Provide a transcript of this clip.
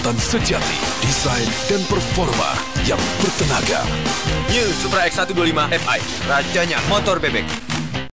kecepatan sejati, desain dan performa yang bertenaga. New Supra X125 Fi, rajanya motor bebek.